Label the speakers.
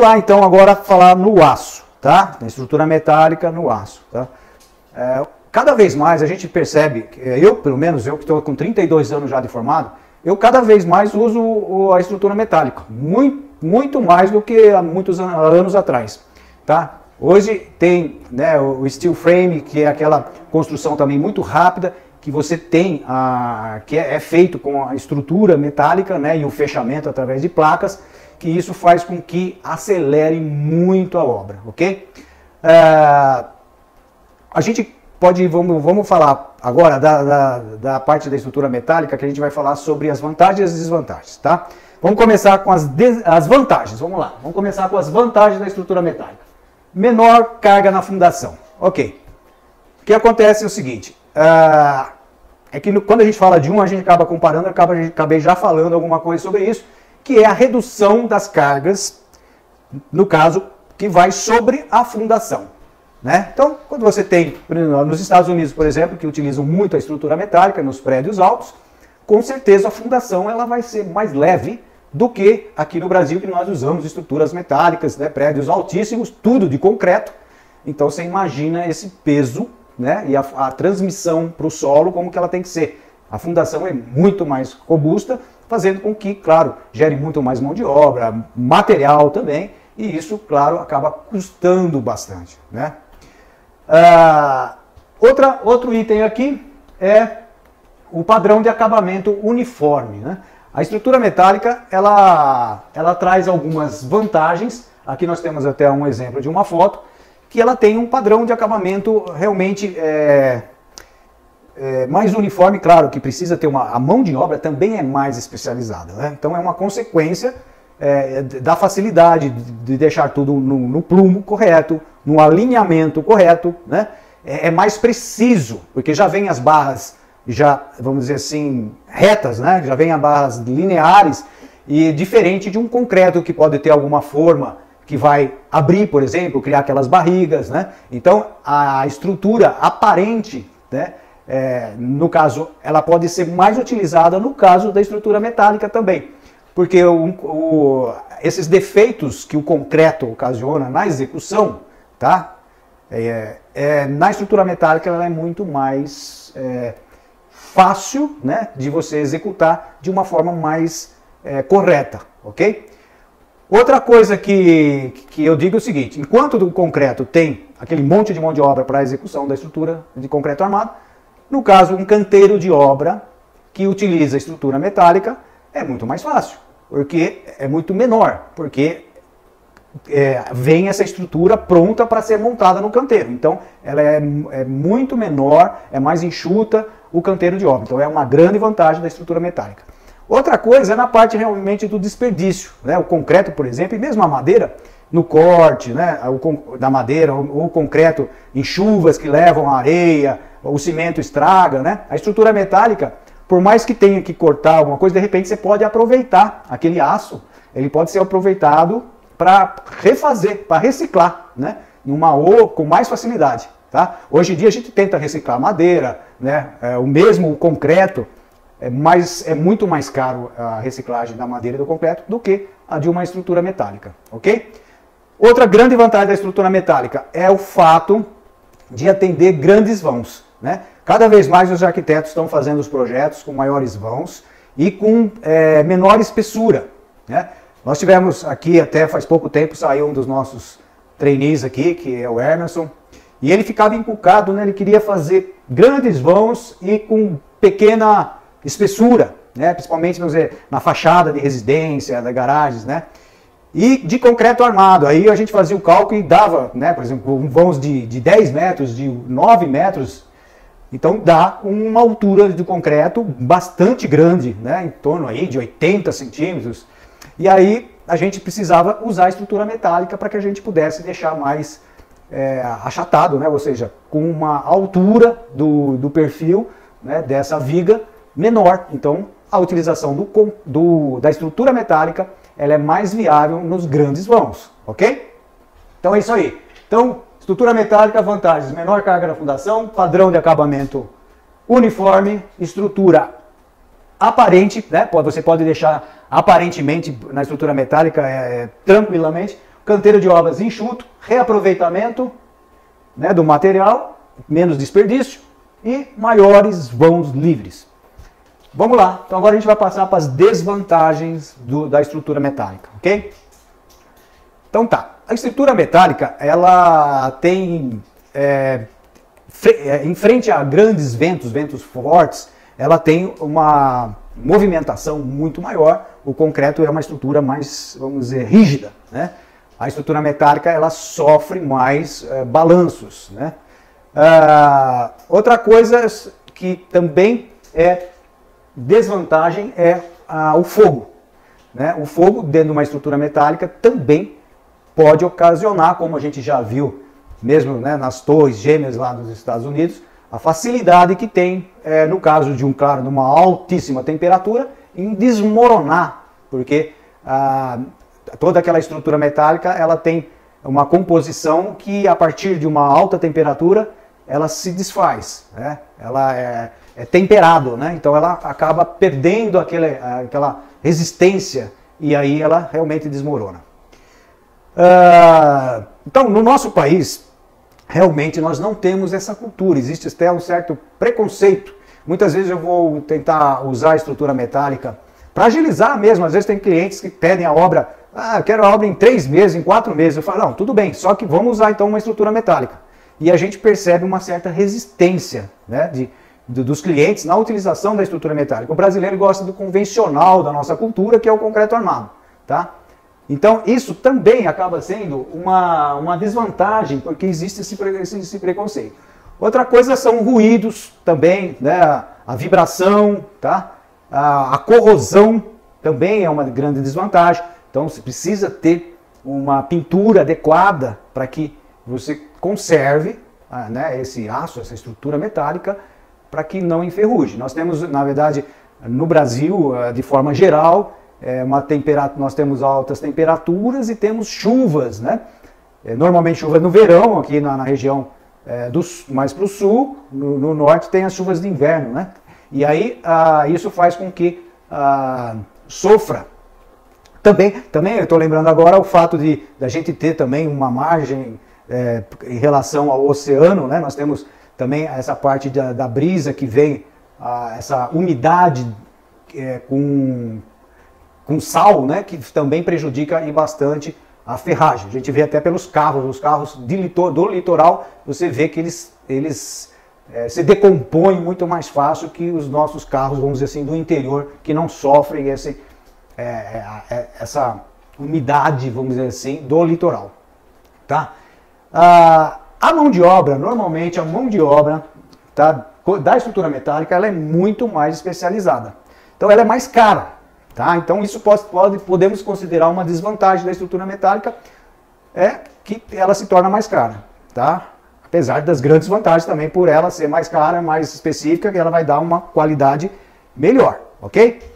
Speaker 1: lá então agora falar no aço, tá? Na estrutura metálica no aço, tá? Cada vez mais a gente percebe, pelo menos eu que estou com 32 anos já de formado, eu cada vez mais uso a estrutura metálica, muito mais do que há muitos anos atrás, tá? Hoje tem, né, o steel frame, que é aquela construção também muito rápida, que você tem, que é feito com a estrutura metálica, né, e o fechamento através de placas, que isso faz com que acelere muito a obra, ok? A gente pode, vamos falar agora da parte da estrutura metálica, que a gente vai falar sobre as vantagens e as desvantagens, tá? Vamos começar com as vantagens, vamos lá. Vamos começar com as vantagens da estrutura metálica. Menor carga na fundação, ok. O que acontece é o seguinte, é que quando a gente fala de a gente acaba comparando, acabei já falando alguma coisa sobre isso, que é a redução das cargas, no caso, que vai sobre a fundação, né? Então, quando você tem, nos Estados Unidos, por exemplo, que utilizam muito a estrutura metálica nos prédios altos, com certeza a fundação ela vai ser mais leve do que aqui no Brasil, que nós usamos estruturas metálicas, né, prédios altíssimos, tudo de concreto. Então você imagina esse peso, né, e a transmissão para o solo como que ela tem que ser. A fundação é muito mais robusta, fazendo com que, claro, gere muito mais mão de obra, material também, e isso, claro, acaba custando bastante, né? Outro item aqui é o padrão de acabamento uniforme, né? A estrutura metálica, ela traz algumas vantagens. Aqui nós temos até um exemplo de uma foto, que ela tem um padrão de acabamento realmente mais uniforme. Claro que precisa ter a mão de obra também é mais especializada, né? Então é uma consequência da facilidade de deixar tudo no plumo correto, no alinhamento correto, né? É mais preciso, porque já vem as barras, vamos dizer assim, retas, né? Já vem as barras lineares, e diferente de um concreto que pode ter alguma forma que vai abrir, por exemplo, criar aquelas barrigas, né? Então a estrutura aparente, né? No caso, ela pode ser mais utilizada no caso da estrutura metálica também, porque esses defeitos que o concreto ocasiona na execução, tá? Na estrutura metálica ela é muito mais fácil, né, de você executar de uma forma mais correta, ok? Outra coisa que eu digo é o seguinte: enquanto o concreto tem aquele monte de mão de obra para a execução da estrutura de concreto armado, no caso um canteiro de obra que utiliza a estrutura metálica é muito mais fácil, porque é muito menor, porque vem essa estrutura pronta para ser montada no canteiro. Então ela é muito menor, é mais enxuta o canteiro de obra. Então é uma grande vantagem da estrutura metálica. Outra coisa é na parte realmente do desperdício, né? O concreto, por exemplo, e mesmo a madeira, no corte, né, da madeira, ou o concreto em chuvas que levam a areia, o cimento estraga, né? A estrutura metálica, por mais que tenha que cortar alguma coisa, de repente você pode aproveitar aquele aço, ele pode ser aproveitado para refazer, para reciclar, né? Com mais facilidade, tá? Hoje em dia a gente tenta reciclar madeira, né? O mesmo concreto, é muito mais caro a reciclagem da madeira e do concreto do que a de uma estrutura metálica, ok? Outra grande vantagem da estrutura metálica é o fato de atender grandes vãos, né? Cada vez mais os arquitetos estão fazendo os projetos com maiores vãos e com menor espessura, né? Nós tivemos aqui, até faz pouco tempo, saiu um dos nossos trainees aqui, que é o Emerson, e ele ficava encucado, né? Ele queria fazer grandes vãos e com pequena espessura, né? Principalmente, vamos dizer, na fachada de residência, das garagens, né? E de concreto armado. Aí a gente fazia o cálculo e dava, né? Por exemplo, vãos de 10 metros, de 9 metros, então dá uma altura de concreto bastante grande, né? Em torno aí de 80 centímetros. E aí a gente precisava usar a estrutura metálica para que a gente pudesse deixar mais achatado, né? Ou seja, com uma altura do perfil, né, dessa viga menor. Então a utilização da estrutura metálica ela é mais viável nos grandes vãos, ok? Então é isso aí. Então, estrutura metálica, vantagens: menor carga na fundação, padrão de acabamento uniforme, estrutura aparente, né? Você pode deixar aparentemente na estrutura metálica tranquilamente. canteiro de obras enxuto, reaproveitamento, né, do material, menos desperdício e maiores vãos livres. Vamos lá, então agora a gente vai passar para as desvantagens da estrutura metálica, ok? Então tá, a estrutura metálica, ela tem, em frente a grandes ventos fortes, ela tem uma movimentação muito maior. O concreto é uma estrutura mais, vamos dizer, rígida, né? A estrutura metálica, ela sofre mais balanços, né? Outra coisa que também é desvantagem é o fogo, né? O fogo dentro de uma estrutura metálica também pode ocasionar, como a gente já viu mesmo, né, nas torres gêmeas lá nos Estados Unidos, a facilidade que tem, no caso de claro, numa altíssima temperatura, em desmoronar, porque toda aquela estrutura metálica, ela tem uma composição que a partir de uma alta temperatura, ela se desfaz, né? Ela é temperado, né? Então ela acaba perdendo aquela resistência e aí ela realmente desmorona. Então no nosso país, realmente nós não temos essa cultura, existe até um certo preconceito. Muitas vezes eu vou tentar usar a estrutura metálica para agilizar mesmo. Às vezes tem clientes que pedem a obra, eu quero a obra em 3 meses, em 4 meses. Eu falo, não, tudo bem, só que vamos usar então uma estrutura metálica. E a gente percebe uma certa resistência, né, dos clientes na utilização da estrutura metálica. O brasileiro gosta do convencional da nossa cultura, que é o concreto armado, tá? Então isso também acaba sendo uma desvantagem, porque existe esse preconceito. Outra coisa são ruídos também, né? A vibração, tá? A corrosão também é uma grande desvantagem. Então você precisa ter uma pintura adequada para que você conserve, né, esse aço, essa estrutura metálica, para que não enferruje. Nós temos, na verdade, no Brasil, de forma geral, nós temos altas temperaturas e temos chuvas, né? Normalmente chuvas no verão, aqui na região mais para o sul, no norte tem as chuvas de inverno, né? E aí isso faz com que sofra. Também eu estou lembrando agora o fato da gente ter também uma margem em relação ao oceano, né? Nós temos também essa parte da brisa que vem, essa umidade com sal, né? Que também prejudica bastante a ferragem. A gente vê até pelos carros, os carros do litoral, você vê que eles se decompõem muito mais fácil que os nossos carros, vamos dizer assim, do interior, que não sofrem essa umidade, vamos dizer assim, do litoral. Tá? A mão de obra, normalmente a mão de obra, tá, da estrutura metálica, ela é muito mais especializada. Então ela é mais cara. Tá? Então isso podemos considerar uma desvantagem da estrutura metálica, que ela se torna mais cara. Tá? Apesar das grandes vantagens também, por ela ser mais cara, mais específica, que ela vai dar uma qualidade melhor. Ok?